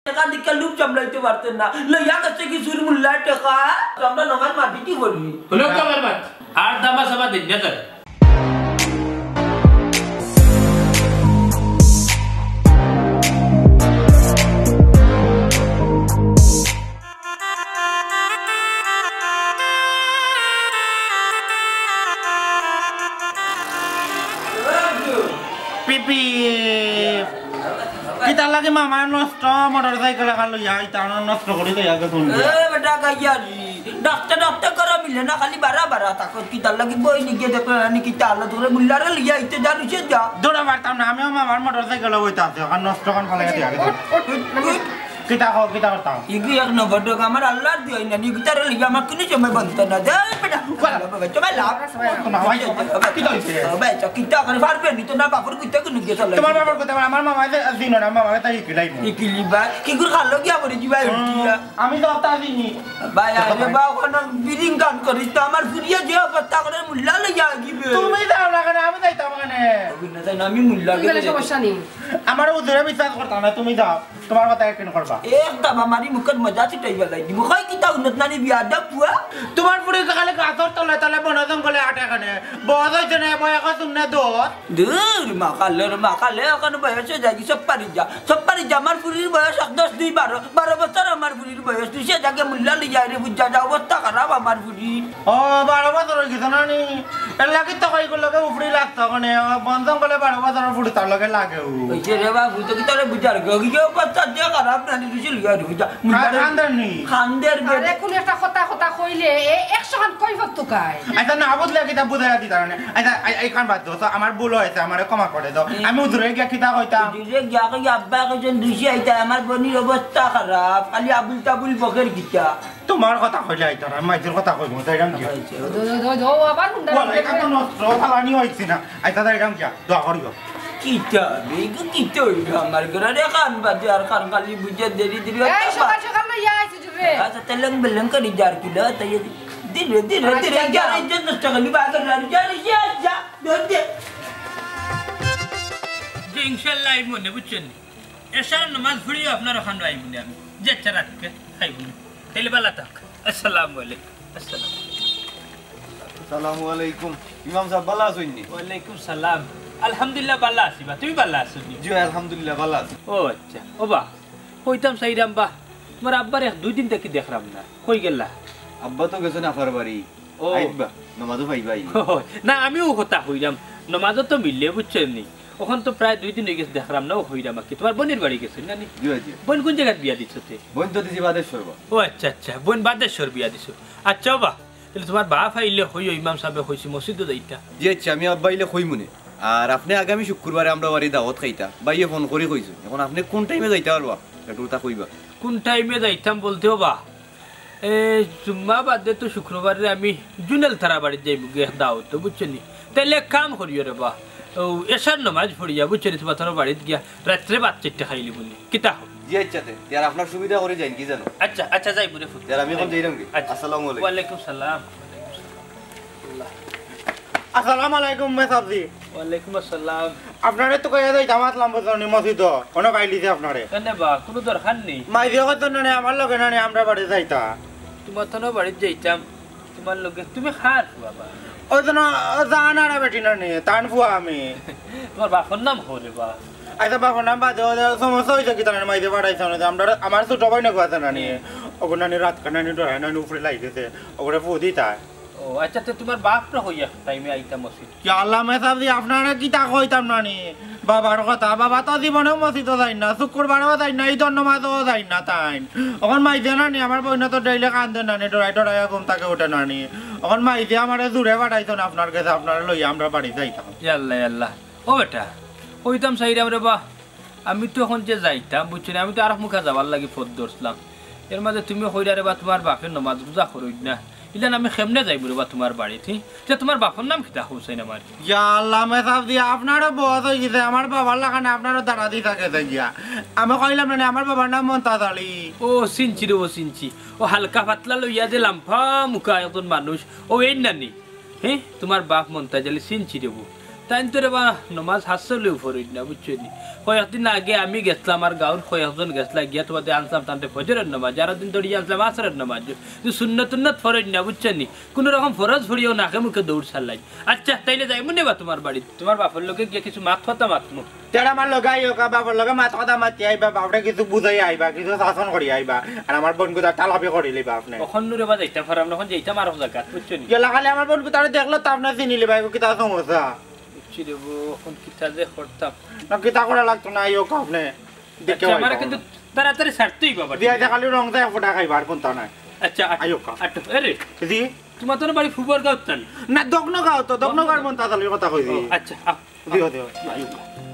টাকা দিকে লুপ সামলাইতে পারতেন না লইয়া গেছে কিছুর মূল্য টাকা আমরা নগার মাটি কি করবি হলো কামার বাদ আর দামা সাবা দিন না তার পিপি কিতা লাগে মামা নষ্ট মোটরসাইকেল এখন লইয়া ইতা নষ্ট করে দেয়া গেছুন এ বেটা গাইয়ারি ডাক্তার ডাক্তার করা মিলে না খালি বারা বারা তাকো কিতা লাগি বই নিকে দেখলা নি কিতা আল্লাহ তোরে মুল্লারে লইয়া ইতে জানিছে যা দৌড়া পারতাম না আমিও মামার মোটরসাইকেল বইতে আছে এখন নষ্ট এখন ফেলে দেয়া গেছে কিতা করতাম ইগি এক নম্বর টাকা আমার আল্লাহ দিই না নি কিতা লইয়া আমার কোনো সময় বন্ধ না দে বেটা বাবা চলে লাভ কিতা হইছে বাবা কিতা করে পারবে নি তো না বাপর কিতা কোন গেছ তোমার বাবার কথা আমার মামা দিন না মামা তাই কিলাই ইকিলি বা কি করে খালো কি আবার জিবা আমি তো তা দিনি ভাই আরে বা কোন বিডিং গান করিস তো আমার ফুরিয়া যে অবস্থা করে মুল্লা লইয়া গিবে তুমি দাও না কেন আমি যাইতাম কেন না তাই আমি মুল্লা গেলে সমস্যা নেই আমার উদরে বিশ্বাস করতাম না তুমি যাও তোমার কথা কেন করবা একদম আমারই মুখের মজা ছিটাই বেলাই দিব কই কিতা উন্নত নানি বিয়া দা পুয়া তোমার পুরি কালে গাছর তলে তলে বন জঙ্গলে আটে কানে বড় হইছে না মই এখন তুমি দোত দূর মাকালে এখন বয়স যাই সব পারি যা আমার পুরির বয়স 10 2 12 বছর আমার পুরির বয়স তুই সে জায়গা মুল্লা লইয়া রে বুঝা যা অবস্থা খারাপ আমার পুরি ও 12 বছর হই গেছে না নি এর লাগি তো কই গুলোকে উপরি লাগতো কানে বন জঙ্গলে 12 বছর পুরি তার লগে লাগে ওই যে রে বাবু তো কিতা রে বুঝার গি অবস্থা যে খারাপ নানি তুই লইয়া রে বুঝা খান্দের আরে কোন একটা কথা কইলে 100 খান কই ফত কাই আচ্ছা না বুঝলে কিতা বুঝাই দিতা না আচ্ছা এই কান বাদ দাও আমার ভুল হয়েছে আমারে ক্ষমা করে দাও আমি উদরে গিয়া কিতা কইতাম দিরে গিয়া কই আব্বা কইছেন দুইশে আইতা আমার বনির অবস্থা খারাপ খালি আবুল তাবুল বকের কিতা তোমার কথা কইলে আইতা না মাইজের কথা কইবো তাইরাম কি দো আবার হুন্ডা বলে কত নষ্ট ফালানি হইছে না আইতা তাইরাম কি দোয়া করিও কিতা বেগ কিতা হইল আমার ঘরে কান বাজে আর কান খালি বুঝে দেরি দেরি এই সকাল লইয়া আইছি জুরে আচ্ছা তেলং বেলং করি যার কিলো তাই ধীরে যারে জন্য টাকালি বাজার আর যারে যা দে যে ইনশাআল্লাহ আইব মনে বুঝছেন এশার নামাজ পড়িও আপনার ওখানে আইব না আমি যে চারাকে খাইব না তাইলে বালা থাক আসসালামু আলাইকুম আসসালামু আলাইকুম ইমাম সাহেব ভালো আছেন নি ওয়ালাইকুম সালাম আলহামদুলিল্লাহ ভালো আছি বা তুমি ভালো আছো নি জি আলহামদুলিল্লাহ ভালো আছি ও আচ্ছা ও বা কইতাম সাইরাম বা তোমার আব্বার এক দুই দিন থেকে দেখলাম না কই গেলা আব্বা তো গেছেন আফার বাড়ি ও আইবা নামাজও পাইবাই না আমিও কথা হইরাম নমাজও তো মিললে বুঝছেন নি ওখান তো প্রায় 2 দিন হয়ে গেছে দেখলাম না ও হইরাম কি তোমার বোনের বাড়ি গেছে না নি জি জি বোন কোন জায়গায় বিয়া দিছো তে বোন তো দিছি বাদেশ্বর বা ও আচ্ছা আচ্ছা বোন বাদেশ্বর বিয়া দিছো আচ্ছা বা তাহলে তোমার বাপ আইলে হইও ইমাম সাহেব হইছি মসজিদে যাইতা জি আচ্ছা আমি আব্বা আইলে কই মনে আর আপনি আগামী শুক্রবারে আমরা বাড়ি দাওয়াত খাইতা বাইয়ে ফোন করে কইছো এখন আপনি কোন টাইমে যাইতা পারবা একটু তা কইবা কোন টাইমে যাইতাম বলতেও বা জুম্মা বাদে তো শুক্রবারে আমি জুনেল থারা বাড়ি যাইব গে দাও তো বুঝছেন তাইলে কাম করিও রে বা ও এসার নামাজ পড়িয়া বুঝছেন তোমার থারা বাড়িতে গিয়া রাত্রে বাদ চারটে খাইলি বলি কিতা জি আচ্ছা তে আর আপনার সুবিধা করে যাইন কি জানো আচ্ছা আচ্ছা যাই বলে ফুট আর আমি এখন যাইরাম কি আসসালামু আলাইকুম ওয়ালাইকুম সালাম আসসালামু আলাইকুম মেসাবজি ওয়ালাইকুম আসসালাম আপনারে তো কইয়া যাই জামাত লাম্বজনি মসজিদ কোন বাইলিছে আপনারে কেন বা কোনো দরকার নেই মাইদিও কত না আমার লগে না আমরা বাড়ি যাইতা তোমার থানা বাড়িতে যাইতাম তোমার লগে তুমি খার বাবা ওই জন্য জানা না বেটি না নে তান ফুয়া আমি তোমার বাপর নাম হরে বা আচ্ছা বাবা নাম বাদে সমস্যা হয়েছে কি তার মাইদে বাড়াইছে না আমরা আমার ছোট ভাই না কথা না নিয়ে ওগুলো নানি রাত কানানি ডরাই নানি উপরে লাইতেছে ওগুলো ফুদি তাই ও আচ্ছা তো তোমার বাপটা হইয়া টাইমে আইতাম মসজিদ কি আল্লাহ মেসাবজি আপনারা কি তা কইতাম নানি বাবার কথা বাবা তো জীবনেও মসজিদ যাই না শুক্রবারও যাই না এই জন্য মাঝেও যাই না তাই এখন মাইদে নানি আমার বইনা তো ডেইলে কান্দে নানি ডরাই ডরাই ঘুম তাকে ওঠে নানি এখন মাইদে আমার জুড়ে বাড়াইতো না আপনার কাছে আপনারা লইয়া আমরা বাড়ি যাইতাম আল্লাহ আল্লাহ ও বেটা কইতাম সাইরাম রে বা আমি তো এখন যে যাইতাম বুঝছি আমি তো আর মুখা যাবার লাগি ফোন ধরছিলাম এর মাঝে তুমি কইরা রে বা তোমার বাপের নমাজ রোজা করই না ইলান আমি কেমনে যাইব রে বা তোমার বাড়িতে যে তোমার বাপর নাম কিতা হোসেন আমার ইয়া আল্লাহ মেসাবজি আপনারও বয়স হয়ে গেছে আমার বাবার লাগানে আপনারও দাঁড়া দিয়ে থাকে গিয়া আমি কইলাম না আমার বাবার নাম মন্তাজ আলী ও সিনচি রে ও সিনচি ও হালকা পাতলা লইয়া যে লাম্ফা মুখা একজন মানুষ ও এই নানি হ্যাঁ তোমার বাপ মন্তাজ আলী সিনচি রে তাই তো রে বা নমাজ হাসলেও ফরিদ না বুঝছি কয়েকদিন আগে আমি গেছিলাম আর গাঁর কয়েকজন গেছিলাম গিয়া তোমাদের আনসাম টানতে ফজরের নামাজ যারা দিন ধরে আনসাম আসরের নামাজ সুন্নত উন্নত ফরজ না বুঝছেন কোনো রকম ফরজ ফরিও নাকে মুখে দৌড় ছাড়লাই আচ্ছা তাইলে যাই মনে বা তোমার বাড়ি তোমার বাপের লোকে গিয়ে কিছু মাত ফাতা মাতমু তেরা আমার লগাই হোকা বাবার লগে মাত কথা মাতি আইবা বাপটা কিছু বুঝাই আইবা কিছু শাসন করি আইবা আর আমার বোন গুতা তালাপি করি লিবা আপনি কখন নুরে বা যাইতে পারাম এখন যাইতাম আর জায়গা বুঝছেন গেলা খালি আমার বোন গুতা দেখলো তো আপনি চিনি লিবা কিতা সমস্যা বুঝছি রে এখন কিতা যে করতাম না কিতা করা লাগতো না আইও আপনি দেখে আমার কিন্তু তাড়াতাড়ি ছাড়তেই বাবা দিয়া খালি রং যায় ফোটা খাইবার কোনটা নাই আচ্ছা আইও কা আরে জি তোমার তো বাড়ি ফুবার গাঁও তান না দগ্ন গাও তো দগ্ন গার মন তাতালি কথা কইছি আচ্ছা দিও দিও আইও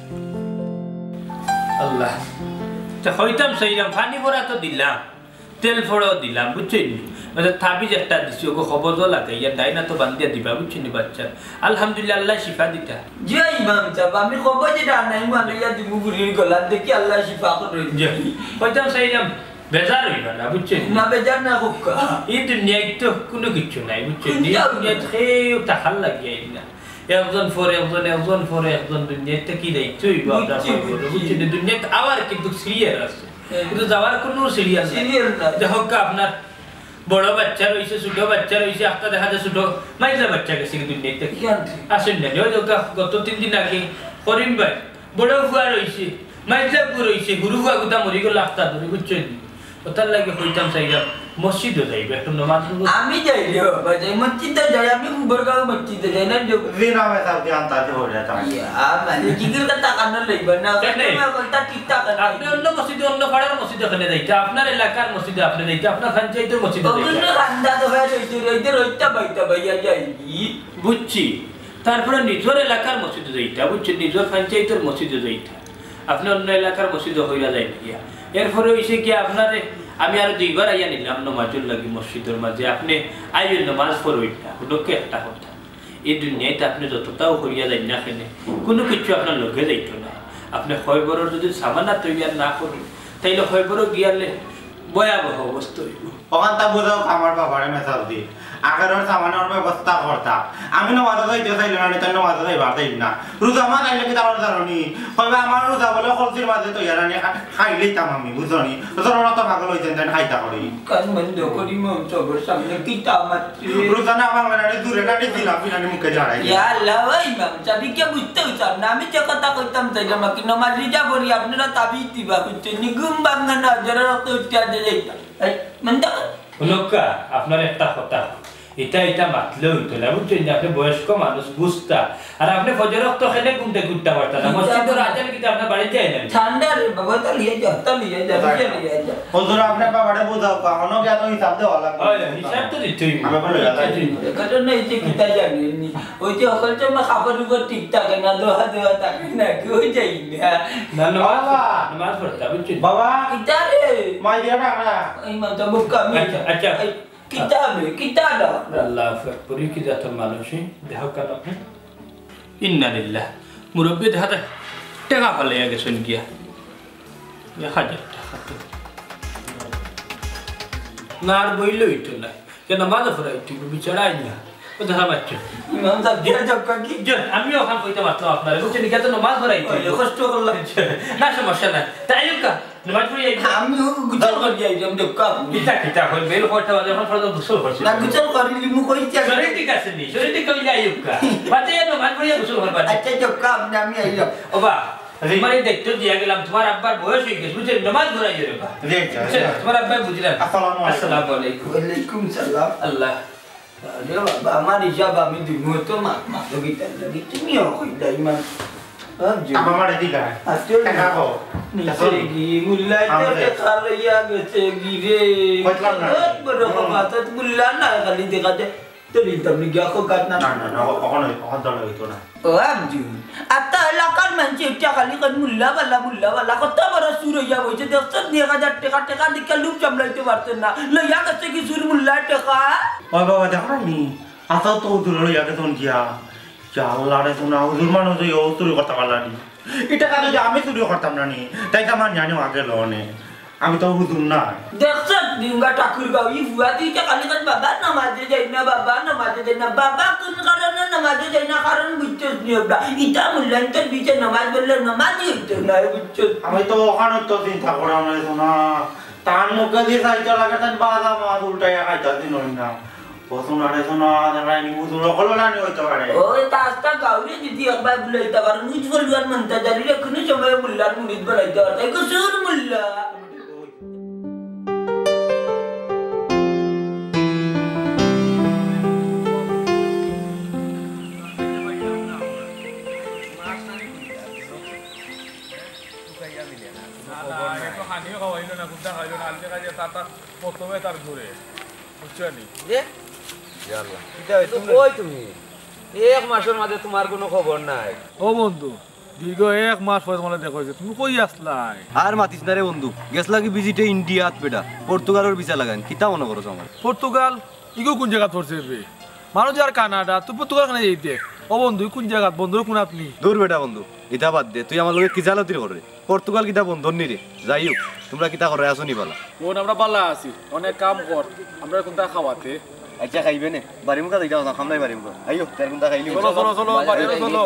আল্লাহ তো হইতাম সেইরাম পানি ভরা তো দিলাম তেল ফোড়াও দিলাম বুঝছেন থাবিজ একটা দিছি ওকে খবর লাগে ইয়া ডাইনা তো বান্ধিয়া দিবা বুঝছেন বাচ্চা আলহামদুলিল্লাহ আল্লাহ শিফা দিতা যে ইমাম সাহেব আমি খবর যে নাই মানে ইয়া দিমু বুড়ির গলার দেখি আল্লাহ শিফা করে যে হইতাম সেইরাম বেজার হইবা না বুঝছেন না বেজার না হুক্কা এই দুনিয়ায় তো কোনো কিছু নাই বুঝছেন দুনিয়া খেয়েও তাহার লাগিয়ে না একজন পরে একজন একজন পরে একজন দুনিয়াতে কি দায়িত্ব হইব আপনার বুঝছেন দুনিয়াতে আবার কিন্তু সিরিয়াল আছে কিন্তু যাওয়ার কোনো সিরিয়াল না দেখো আপনার বড় বাচ্চা রয়েছে ছোট বাচ্চা রয়েছে একটা দেখা যায় ছোট মাইজা বাচ্চা গেছে দুনিয়াতে আসেন না গত 3 দিন আগে করিম ভাই বড় ফুয়া রয়েছে মাইজা ফুয়া রয়েছে গুরু ফুয়া গুতা মরি গেল আস্তা ধরে বুঝছেন ওটার লাগে হইতাম চাইলাম মসজিদে যাইবে একটু নামাজ আমি যাই রে বাবা যাই মসজিদে যাই আমি বরগাঁও মসজিদে যাই না যে দিনা মে সাথে আনতাতে হয়ে যাতা মানে জিগির কথা কান লইবা না তুমি বলতা ঠিকঠাক আপনি অন্য মসজিদে অন্য পাড়ার মসজিদে ওখানে যাইতে আপনার এলাকার মসজিদে আপনি যাইতে আপনার পঞ্চায়েতের মসজিদে যাইতে ওগুলো খান্দা তো হয়ে রইছে রইতে রইতা বাইতা বাইয়া যাই বুঝছি তারপরে নিজের এলাকার মসজিদে যাইতা বুঝছি নিজের পঞ্চায়েতের মসজিদে যাইতা আপনি অন্য এলাকার মসজিদে হইয়া যাই গিয়া এরপরে হইছে কি আপনারে আমি আর 2 বার আইয়া নিলাম নামাজের লাগি মসজিদের মাঝে আপনি আইবেন নামাজ পড়বেন না লোকে একটা কথা এই দুনিয়াতে আপনি যতটাও হইয়া যাই না কেন কোনো কিছু আপনার লগে যাইতো না আপনি হয়বরের যদি সামানা তৈরি না করেন তাইলে হয়বরও গিয়ালে ভয়াবহ অবস্থা হইব ওখানটা বুঝাও আমার বাবারে মেসাল দি আগের সামানের ব্যবস্থা করতা আমি নমাজে যাইতে চাইলে না তাই নমাজে যাইবার চাইব না রোজা মা চাইলে কি তার জানি কইবা আমার রোজা বলে খরচির মাঝে তো ইয়ারানি খাইলেইতাম আমি বুঝনি জরুরত পাগল হইতেন তাই খাইতা করি কান বন্ধ করি মন সবর সামনে কিতা মাত্রে রোজা না আমার মানে দূরে কাটি দিলাম ফিনানি মুখে জড়াই ইয়া আল্লাহ ওই ইমাম সাহেব কে বুঝতে হইতাম না আমি যে কথা কইতাম তাইলে আমাকে নামাজ রিজা বলি আপনারা তাবিজ দিবা বুঝছেন নিগুম বাঙ্গানা জরুরত উঠতে যাইতা এই মন্দ লোকা আপনার একটা কথা এটা মাতলে হইতো না বুঝছেন আপনি বয়স্ক মানুষ বুঝতা আর আপনি ফজর রক্ত খেলে ঘুমতে ঘুরতে পারতেন না মসজিদের আজান কিন্তু আপনার বাড়িতে যায় না ঠান্ডা রে বাবা তো লিয়ে যা হুজুর আপনি বাবারে বুঝাও কারণ জ্ঞান হিসাব দেওয়া লাগবে হিসাব তো দিতেই আমি বলে কারণ এই যে কিতা জানেননি ওই যে সকল জমা খাবার উপর ঠিক থাকে না লোহা দেওয়া থাকে না কি হয়ে যায় না না নামাজ পড়তা বুঝছেন বাবা কিতা রে মাই দিয়া না এই মাথা মুখ আমি আচ্ছা কিতা দাও আল্লাহ পরি কি জাত মানুষই দেহ কান ইন্না লিল্লাহ মুরব্বি দেখা টাকা ফেলে গেছেন গিয়া 1000 টাকা তো না আর বইলে হইতো না কেন মাঝে ফেরা একটু বিচারাই না ও দেখা পাচ্ছ ইমাম সাহেব দিয়া জক্কা কি আমিও ওখান কইতে পারতাম আপনারা বুঝছেন কেন নামাজ পড়াইতে কষ্ট করলাম না সমস্যা নাই তাই কা নামাজ পড়ি আমি গুজল করি যাইলাম জক্কা কিতা হল বেল করতে বাজে এখন ফরজ গোসল করছি না গুজল করি লিমু কইতে শরীর ঠিক আছে নি শরীর ঠিক কইলা আইউকা বাজে নামাজ পড়ি গোসল করবা আচ্ছা জক্কা আমি আইলাম ওবা তোমার এই দেখতে দিয়া গেলাম তোমার আব্বার বয়স হয়ে গেছে বুঝছেন নামাজ পড়াই রে বা তোমার আব্বা বুঝলেন আসসালামু আলাইকুম ওয়ালাইকুম সালাম আল্লাহ আরে বাবা আমার হিসাব আমি দিব তো মাথা গিতা লাগি তুমিও কইলা ইমান আমারে দিলা টাকা কো নিচে কি মুল্লাতে টাকা লইয়া গেছে গিরে বড় কথা মুল্লা না খালি দেখাতে তরি তুমি গিয়া কো কাটনা না না না কখনো দল হইতো না ও আবজু আতা এলাকার মানুষ এটা খালি কোন মুল্লা বালা কত বড় সুর হইয়া বইছে 10,000 টাকা দিকে লুপ সামলাইতে পারতেন না লইয়া গেছে কি সুর মুল্লা টাকা ও বাবা দেখানি আসাও তো দূর লইয়া গেছন গিয়া আল্লাহ রে শোনা হুজুর মানুষ চুরি করতে পারলানি এটা কাজ আমি চুরি করতাম না নি তাই তো আমার জানি আগে লনে আমি তো বুঝুন না দেখছ দিনগা ঠাকুর গাঁও ই ফুয়া দিটা কালি কাল বাবা নামাজে যাই না বাবা নামাজে যাই না বাবা কোন কারণে নামাজে যাই না কারণ বুঝছস নি ওটা ইটা মূল্যান্তর বিচে নামাজ বললে নামাজই হইতো না বুঝছস আমি তো ওখানে তো চিন্তা করাম না শোনা তার মুখে দিয়ে চাইতে লাগে তার বাদা মাছ উল্টাইয়া খাইতা দিন না শোনা রে শোনা রাইনি বুঝুন হলো না হইতে পারে ওই তাস্তা গাউরে যদি একবার বুলাইতে পারেন মুজ বলবার মনটা জানি রে কোন সময় মুল্লার মুরিদ বলাইতে পারে কসুর মুল্লা এক মাসের মাঝে তোমার কোনো খবর নাই ও বন্ধু দীর্ঘ 1 মাস পরে তোমার দেখা হয়েছে তুমি কই আসলাই আর মাতিস না রে বন্ধু গেছলা কি ভিজিটে ইন্ডিয়াত বেটা পর্তুগালের ভিসা লাগান কিতা মনে করছ আমার পর্তুগাল ইগো কোন জায়গা পড়ছে বে মানুষ আর কানাডা তুই পর্তুগাল কেন যাইতে ও বন্ধু কোন জায়গা বন্ধুর কোন আপনি দূর বেটা বন্ধু ইতা বাদ দে তুই আমার লগে কি জালতির করে পর্তুগাল কিতা বন্ধন নি রে যাই হোক তোমরা কিতা করে আসো নি বালা কোন আমরা পাল্লা আছি অনেক কাম কর আমরা কোনটা খাওয়াতে আচ্ছা খাইবে নে বাড়ি মুখা যাইতা না খামলাই বাড়ি মুখা আইও তার কোনটা খাইলি চলো চলো চলো বাইরে চলো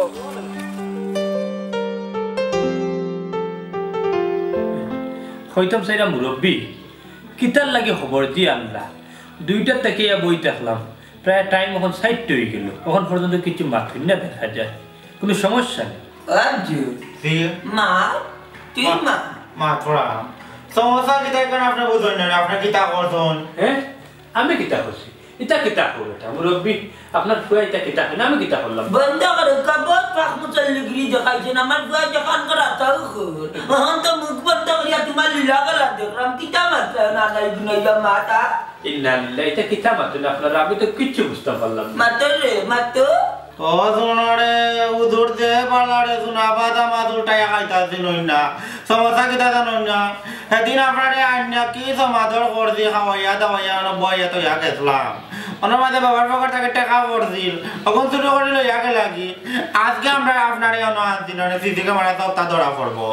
হইতাম সাইরা মুরব্বী কিতার লাগে খবর দিয়ে আনলা 2টা থেকে বই দেখলাম প্রায় টাইম এখন 60 হয়ে গেল এখন পর্যন্ত কিছু মাথুই না দেখা যায় কোনো সমস্যা নেই আজু দিয়ে মা তুই মা মা থোড়া সমস্যা কিতা কেন আপনি বুঝুন না আপনি কিতা করছেন হ্যাঁ আমি কিতা করছি এটা কিতা করো এটা মুরব্বী আপনার ফুয়া এটা কিতা না আমি কিতা করলাম বন্ধ করো কাবত পাক মুসল্লিগিরি দেখাইছেন আমার ফুয়া যখন করা তাও খবর এখন তো মুখ বন্ধ করিয়া তোমার লীলা গলা দেখলাম কিতা মাত্রা না নাই দুনিয়া মাতা ইন্না লিল্লাহি এটা কিতা মাতুন আপনারা আমি তো কিচ্ছু বুঝতে পারলাম না মাতো রে মাতো ও শোনারে উদুর দে পালারে শোনা বাদা মাছ উল্টাইয়া খাইতাছি নই না সমস্যা কিতা জানো না সেদিন আপনারে আন্যা কি সমাদর করছি খাওয়াইয়া দাওয়াইয়া বইয়া তো ইয়া গেছিলাম ওনার মাঝে বাবার পকেট থেকে টাকা করছিল তখন চুরি করে লইয়া গে লাগি আজকে আমরা আপনারে অন্য আনছি না সিসি ক্যামেরা সব তা ধরা পড়বো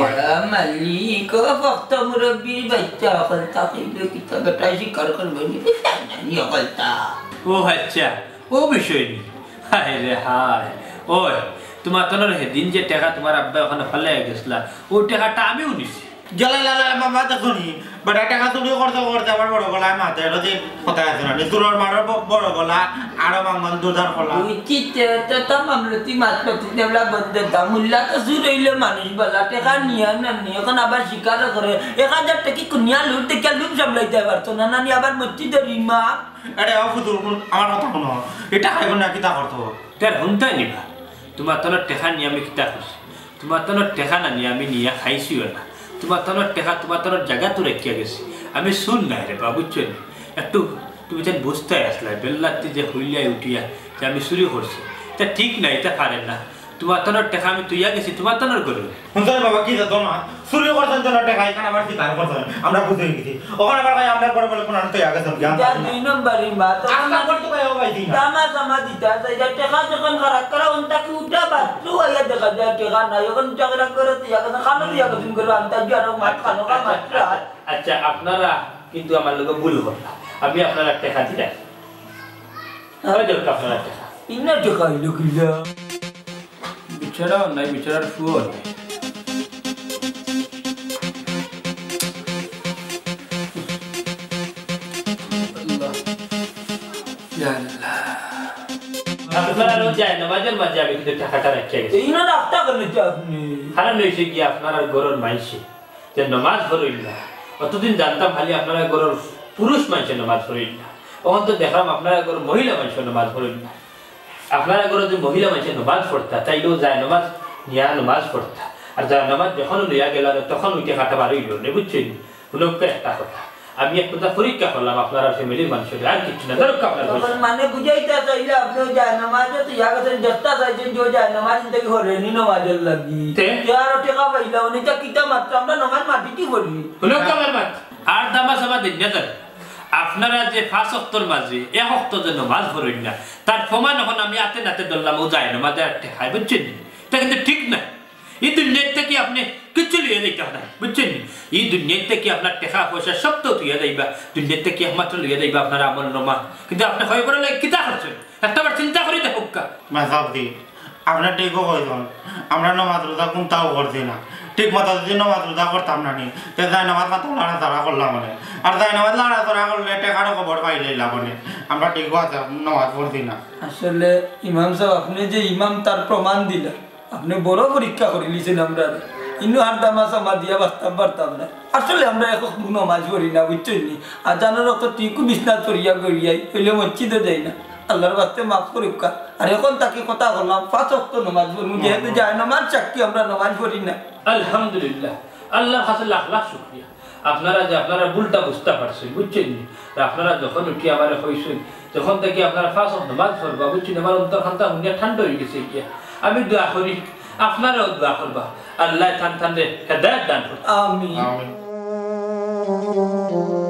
মালিক ফক্ত মুরব্বীর বাচ্চা অকলতা কইলে কিতা গটাই শিকার করবে নি অকলতা ও আচ্ছা ও বিষয় নি হায় রে হায় ওই তোমার তোর হেদিন যে টাকা তোমার আব্বা ওখানে ফেলে গেছিলা ও টাকাটা আমিও নিছি জ্বালাই লালাই বাবা দেখুনি বাট টাকা চুরি করতে করতে আবার বড় গলায় মাথা এটা যে কথা আছে না চুরোর মারার বড় গলা আরো মাঙ্গল দুধার গলা উচিত তো মামলতি মাতলতি দেবলা বন্ধ দাম মুল্লা তো জুরাইলে মানুষ বলা টাকা নিয়া না নিয়ে এখন আবার শিকার করে 1000 টাকা কুনিয়া লুট দেখে লুট সামলাইতে পারতো না নানি আবার মসজিদের ইমাম এটা ফুতুর আমার কথা শোনো এটা খাইব না কিতা করতো তার হুনতাই নিবা তোমার তোর টাকা নিয়ে আমি কিতা করছি তোমার তোর টাকা না নিয়ে আমি নিয়ে খাইছিও না তোমার তোর টাকা তোমার তোর জায়গা তো রেখে গেছি আমি শুন না রে বাবু চল একটু তুমি যেন বুঝতে আসলে বেল্লাতে যে হইলিয়ায় উঠিয়া যে আমি চুরি করছি তা ঠিক না এটা পারেন না তোমার তোর টাকা আমি তুইয়া গেছি তোমার তোর গরু হুনসাই বাবা কি জানো না চুরি করছেন তো টাকা এখানে আবার কি তার করছেন আমরা বুঝে গেছি ওখানে আবার আমরা করে বলে কোন আনতে আগে সব জ্ঞান যা 2 নম্বর ইমাম তো আমরা করতে পাই ও ভাই দিন দামা জামা দিতা তাই টাকা যখন খারাপ করা উনটা কি উঠা বাচ্চু হইয়া দেখা যায় টাকা নাই এখন ঝগড়া করে দিয়া কথা খানো দিয়া কথা করে আনতা আর মাছ খানো কা মাত্রা আচ্ছা আপনারা কিন্তু আমার লোক ভুল করলা আমি আপনারা টাকা দিলাম হয় দেখ আপনারা টাকা ইন্না টাকা হইলো কিলা বিছাড়াও নাই বিছাড়ার শুয়ো নাই আপনারা রোজ যায় নামাজের মাঝে আমি কিন্তু টাকাটা রেখে গেছি ইনা রাখতা করলে আপনি কারণ হয়েছে কি আপনারা গরুর মাইছে যে নমাজ পড়ইল না অতদিন জানতাম খালি আপনারা গরুর পুরুষ মানুষের নমাজ পড়ইল না তখন তো দেখলাম আপনারা গরুর মহিলা মানুষের নমাজ পড়ইল না আপনারা গরু যে মহিলা মানুষের নমাজ পড়তা তাইলেও যায় নমাজ নিয়া নমাজ পড়তা আর যায় নমাজ যখন লইয়া গেল তখন উঠে কাটা বাড়িল না বুঝছেন লোককে একটা কথা আমি একটা পরীক্ষা করলাম আপনারা ফ্যামিলির মানুষের আর কিছু না ধরো আপনার মানে বুঝাইতা চাইলে আপনি যায় নামাজে তো ইয়া কথা দস্তা চাইছেন যে যায় নামাজ ইনতে ঘরে নি নামাজের লাগি আর টাকা পাইলা উনি তা কিতা মাত্র আমরা নামাজ মাটিটি করি লোক আমার মাত আর দামা সামা দিন না আপনারা যে 5 ওয়াক্তর মাঝে 1 ওয়াক্ত যে নামাজ পড়েন না তার প্রমাণ এখন আমি হাতে নাতে ধরলাম ও যায় নামাজ আর খাই বুঝছেন এটা কিন্তু ঠিক না এই দুনিয়ার থেকে আপনি কিচ্ছু লিয়ে যাইতে না বুঝছেন এই দুনিয়ার থেকে আপনার টাকা পয়সা সব তো তুইয়া যাইবা দুনিয়ার থেকে একমাত্র লিয়ে যাইবা আপনার আমল নমা কিন্তু আপনি হয় করে লাগে কিতা করছেন একটাবার চিন্তা করি দেখুক মাসাবদি আমরা ঠিকও কইছেন আমরা নামাজ রোজা কোনটাও করছি না ঠিক মতো যদি নামাজ রোজা করতাম না নি তে যাই নামাজ মাত্র লাড়াচাড়া করলাম মানে আর যাই নামাজ লাড়াচাড়া করলে টেকারও খবর পাইলাম মানে আমরা ঠিকও আছে নামাজ পড়ছি না আসলে ইমাম সাহেব আপনি যে ইমাম তার প্রমাণ দিলা আপনি বড় পরীক্ষা করে লিছেন আমরা ইনু আর দামা সামা দিয়া বাস্তাব পারতাম না আসলে আমরা এখন নমাজ পড়ি না বুঝছেন নি আর জানার অত টিকু বিছনা চড়িয়া গড়িয়াই হইলে মসজিদে যাই না আল্লাহর বাস্তে মাফ করুকা আর এখন তাকে কথা বললাম 5 ওয়াক্ত নামাজ পড়ি যেহেতু যায় নামাজ চাকরি আমরা নামাজ পড়ি না আলহামদুলিল্লাহ আল্লাহর কাছে লাখ লাখ শুকরিয়া আপনারা যে আপনারা ভুলটা বুঝতে পারছেন বুঝছেন আপনারা যখন উঠি আমার হইছেন যখন থেকে আপনারা 5 ওয়াক্ত নামাজ পড়বা বুঝছেন আমার অন্তর খান্তা হুনিয়া ঠান্ডা হয়ে গেছে গিয়া আমি দোয়া করি আপনারাও দোয়া করবা আল্লাহ ঠান ঠান্ডে হেদায়েত দান করুন আমিন